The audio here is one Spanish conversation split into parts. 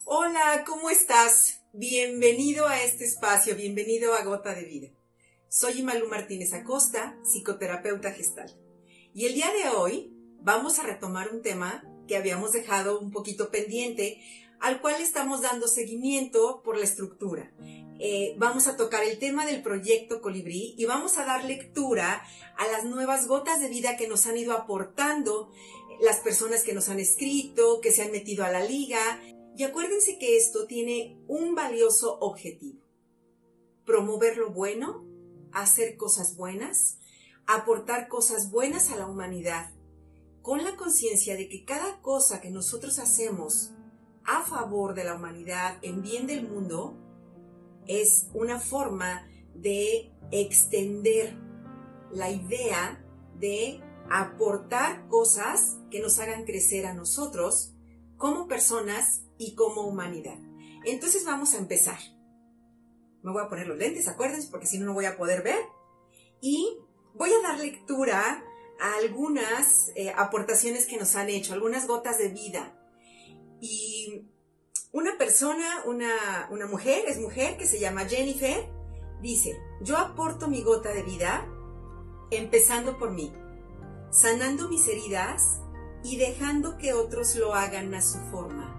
Hola, ¿cómo estás? Bienvenido a este espacio, bienvenido a Gota de Vida. Soy Imalú Martínez Acosta, psicoterapeuta gestal. Y el día de hoy vamos a retomar un tema que habíamos dejado un poquito pendiente, al cual estamos dando seguimiento por la estructura. Vamos a tocar el tema del proyecto Colibrí y vamos a dar lectura a las nuevas gotas de vida que nos han ido aportando las personas que nos han escrito, que se han metido a la liga. Y acuérdense que esto tiene un valioso objetivo: promover lo bueno, hacer cosas buenas, aportar cosas buenas a la humanidad, con la conciencia de que cada cosa que nosotros hacemos a favor de la humanidad, en bien del mundo, es una forma de extender la idea de aportar cosas que nos hagan crecer a nosotros como personas y como humanidad. Entonces vamos a empezar. Me voy a poner los lentes, acuérdense, porque si no, no voy a poder ver. Y voy a dar lectura a algunas aportaciones que nos han hecho, algunas gotas de vida. Y una persona, una mujer, que se llama Jennifer, dice: yo aporto mi gota de vida empezando por mí, sanando mis heridas y dejando que otros lo hagan a su forma.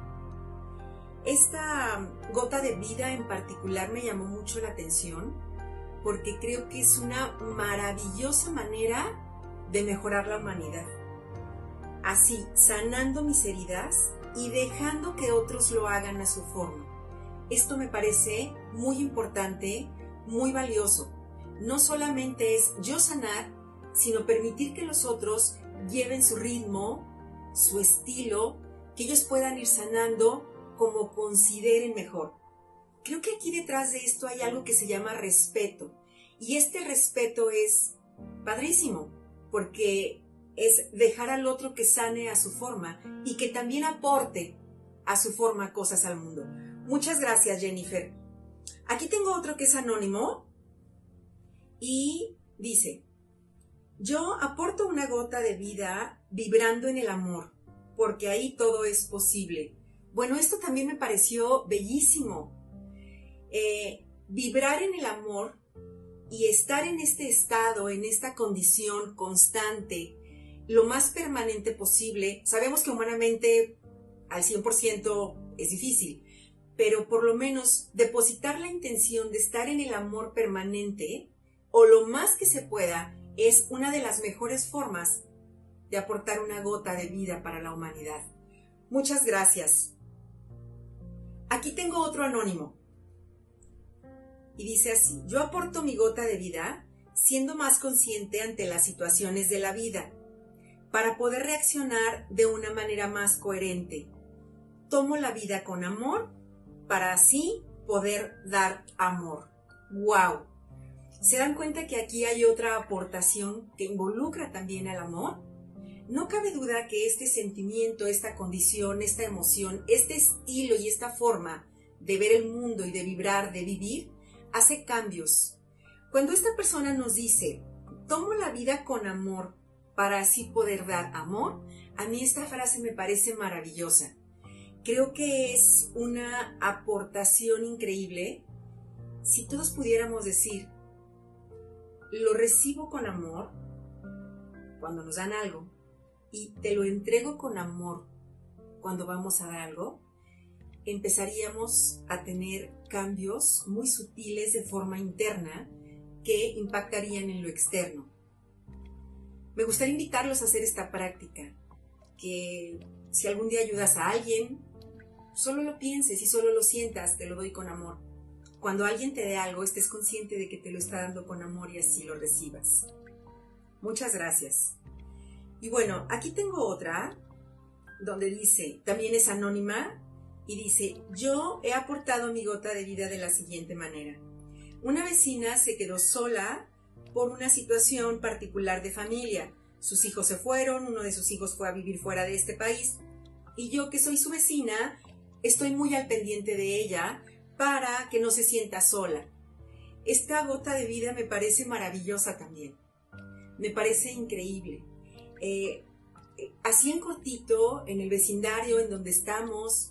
Esta gota de vida en particular me llamó mucho la atención porque creo que es una maravillosa manera de mejorar la humanidad. Así, sanando mis heridas y dejando que otros lo hagan a su forma. Esto me parece muy importante, muy valioso. No solamente es yo sanar, sino permitir que los otros lleven su ritmo, su estilo, que ellos puedan ir sanando como consideren mejor. Creo que aquí detrás de esto hay algo que se llama respeto. Y este respeto es padrísimo, porque es dejar al otro que sane a su forma y que también aporte a su forma cosas al mundo. Muchas gracias, Jennifer. Aquí tengo otro que es anónimo y dice: yo aporto una gota de vida vibrando en el amor, porque ahí todo es posible. Bueno, esto también me pareció bellísimo. Vibrar en el amor y estar en este estado, en esta condición constante, lo más permanente posible. Sabemos que humanamente al 100% es difícil, pero por lo menos depositar la intención de estar en el amor permanente, o lo más que se pueda, es una de las mejores formas de aportar una gota de vida para la humanidad. Muchas gracias. Aquí tengo otro anónimo. Y dice así: yo aporto mi gota de vida siendo más consciente ante las situaciones de la vida, para poder reaccionar de una manera más coherente. Tomo la vida con amor, para así poder dar amor. ¡Wow! ¿Se dan cuenta que aquí hay otra aportación que involucra también al amor? No cabe duda que este sentimiento, esta condición, esta emoción, este estilo y esta forma de ver el mundo y de vibrar, de vivir, hace cambios. Cuando esta persona nos dice: tomo la vida con amor para así poder dar amor, a mí esta frase me parece maravillosa. Creo que es una aportación increíble si todos pudiéramos decir: lo recibo con amor cuando nos dan algo y te lo entrego con amor cuando vamos a dar algo. Empezaríamos a tener cambios muy sutiles de forma interna que impactarían en lo externo. Me gustaría invitarlos a hacer esta práctica, que si algún día ayudas a alguien, solo lo pienses y solo lo sientas: te lo doy con amor. Cuando alguien te dé algo, estés consciente de que te lo está dando con amor y así lo recibas. Muchas gracias. Y bueno, aquí tengo otra donde dice, también es anónima, y dice: yo he aportado mi gota de vida de la siguiente manera. Una vecina se quedó sola por una situación particular de familia. Sus hijos se fueron, uno de sus hijos fue a vivir fuera de este país, y yo, que soy su vecina, estoy muy al pendiente de ella para que no se sienta sola. Esta gota de vida me parece maravillosa también. Me parece increíble. Así en cortito, en el vecindario en donde estamos,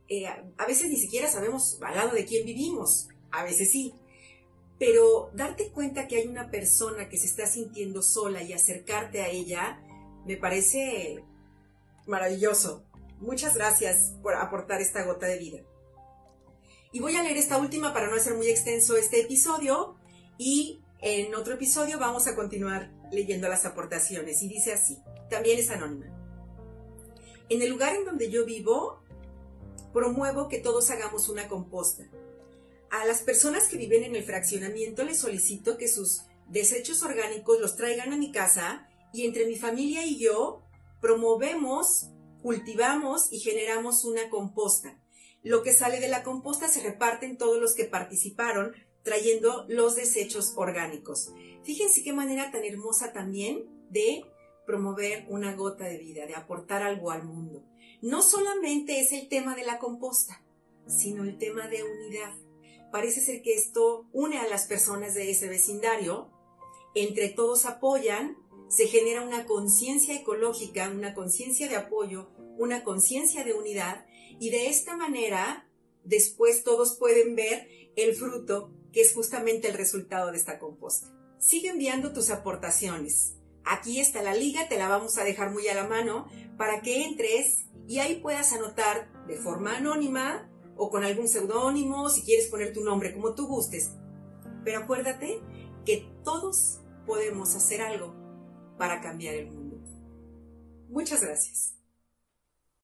a veces ni siquiera sabemos al lado de quién vivimos, a veces sí, pero darte cuenta que hay una persona que se está sintiendo sola y acercarte a ella, me parece maravilloso. Muchas gracias por aportar esta gota de vida. Y voy a leer esta última para no hacer muy extenso este episodio, y en otro episodio vamos a continuar leyendo las aportaciones, y dice así, también es anónima. En el lugar en donde yo vivo, promuevo que todos hagamos una composta. A las personas que viven en el fraccionamiento les solicito que sus desechos orgánicos los traigan a mi casa, y entre mi familia y yo promovemos, cultivamos y generamos una composta. Lo que sale de la composta se reparte en todos los que participaron, trayendo los desechos orgánicos. Fíjense qué manera tan hermosa también de promover una gota de vida, de aportar algo al mundo. No solamente es el tema de la composta, sino el tema de unidad. Parece ser que esto une a las personas de ese vecindario, entre todos apoyan, se genera una conciencia ecológica, una conciencia de apoyo, una conciencia de unidad, y de esta manera después todos pueden ver el fruto que es justamente el resultado de esta composta. Sigue enviando tus aportaciones. Aquí está la liga, te la vamos a dejar muy a la mano para que entres y ahí puedas anotar de forma anónima o con algún seudónimo, si quieres poner tu nombre como tú gustes. Pero acuérdate que todos podemos hacer algo para cambiar el mundo. Muchas gracias.